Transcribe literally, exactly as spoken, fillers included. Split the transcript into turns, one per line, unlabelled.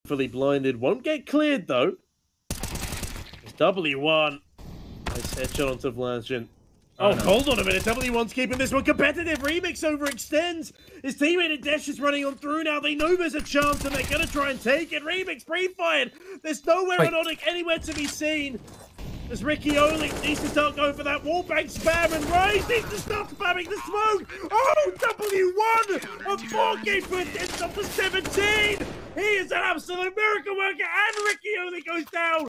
fully blinded. Won't get cleared, though. It's W one. Nice headshot onto Vlasian. Oh, oh no. Hold on a minute. W one's keeping this one competitive. Remix overextends. His teammate and Dash is running on through now. They know there's a chance and they're going to try and take it. Remix pre-fired. There's nowhere on Onyx anywhere to be seen. As Ricky Oling needs to start going for that wallbang spam, and Rise needs to start spamming the smoke. Oh, W one on four game footage up to seventeen. He is an absolute miracle worker, and Ricky Oling goes down.